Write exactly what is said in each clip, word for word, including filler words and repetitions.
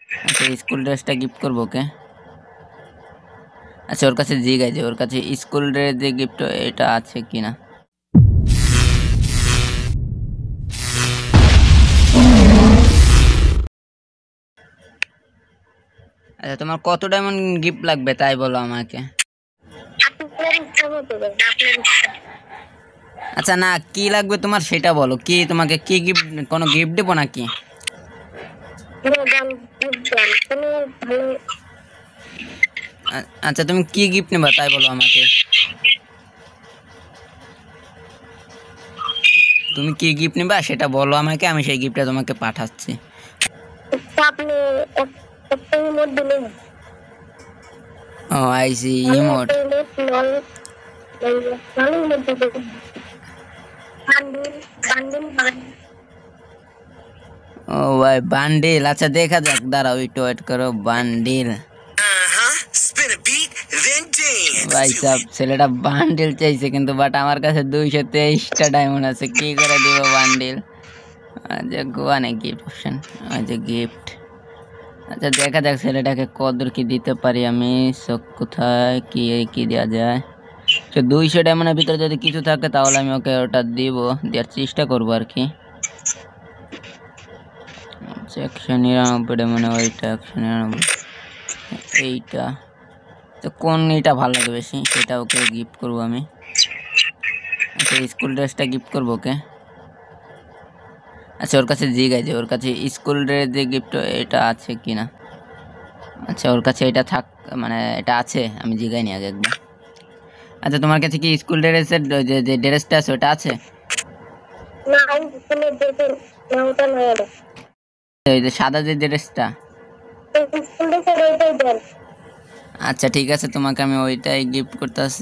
আচ্ছা স্কুল ড্রেসটা গিফট করবো ওকে। আচ্ছা ওর কাছে জিজ্ঞাসা যে ওর কাছে স্কুল ড্রেস যে গিফট এটা আছে কিনা। আচ্ছা তোমার কত ডায়মন্ড গিফট লাগবে তাই বলো আমাকে। আচ্ছা না কি লাগবে তোমার সেটা বলো, কি তোমাকে কি গিফট, কোনো গিফট দেবো নাকি? আচ্ছা তুমি কি গিফট নেবা তাই বলো আমাকে। তুমি কি গিফট নেবা সেটা বলো আমাকে, আমি সেই গিফটটা তোমাকে পাঠাচ্ছি। ও আইসি ইমোট। ও ভাই বান্ডিল, আচ্ছা দেখা যাক, দাঁড়াও একটু ওয়েট করো। বান্ডিল ভাই সাহেব ছেলেটা বান্ডিল চাইছে কিন্তু, বাট আমার কাছে দুইশো তেইশটা ডায়মন্ড আছে, কি করে দিব বান্ডিল। আচ্ছা গোয়া নেই গিফট অপশন, আচ্ছা গিফট। আচ্ছা দেখা যাক ছেলেটাকে কদর কি দিতে পারি আমি। সব কোথায় কি কি দেওয়া যায়। তো দুইশো ডায়মন্ডের ভিতরে যদি কিছু থাকে তাহলে আমি ওকে ওটা দিব, দেওয়ার চেষ্টা করবো আর কি। আচ্ছা একশো নিরানব্বই ডায়মন্ড, ওইটা একশো নিরানব্বই, এইটা তো কোন এটা ভালো লাগে বেশি সেটা ওকে গিফট করবো আমি। আচ্ছা স্কুল ড্রেসটা গিফট করবো ওকে। আচ্ছা ওর কাছে জিজ্ঞাসা যে ওর কাছে স্কুল ড্রেস যে গিফট এটা আছে কিনা। আচ্ছা ওর কাছে এটা থাক, মানে এটা আছে, আমি জিগাইনি আগে একবার। আচ্ছা তোমার কাছে কি স্কুল ড্রেসের যে যে ড্রেসটা আছে ওটা আছে? ওই যে সাদা যে ড্রেসটা। আচ্ছা ঠিক আছে তোমাকে আমি ওইটাই গিফট করতে আসছি।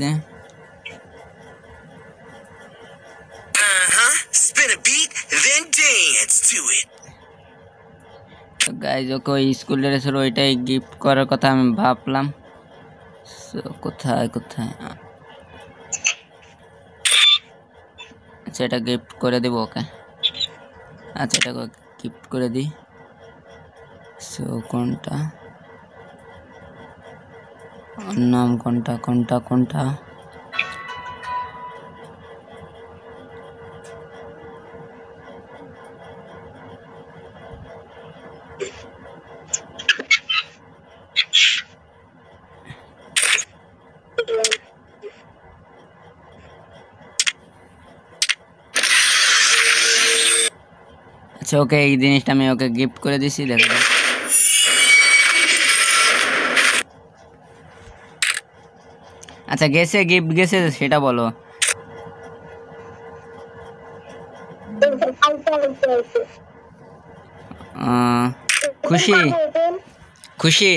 তো গাইজ ওকে ওই স্কুল ড্রেসের ওইটাই গিফট করার কথা আমি ভাবলাম। কোথায় কোথায়, আচ্ছা এটা গিফট করে দেবো ওকে। আচ্ছা এটা গিফট করে দিই। সো কোনটা নাম, কোনটা কোনটা কোনটা আচ্ছা ওকে এই জিনিসটা আমি ওকে গিফট করে দিছি, দেখো। আচ্ছা গেছে গিফট গেছে সেটা বলো। খুশি খুশি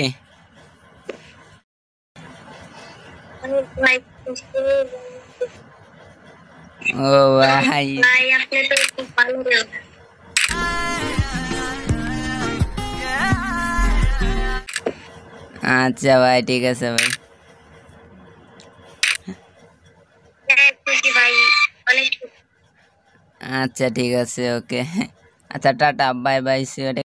ও ভাই আচ্ছা ভাই ঠিক আছে ভাই। আচ্ছা ঠিক আছে ওকে। আচ্ছা টাটা বাই বাই।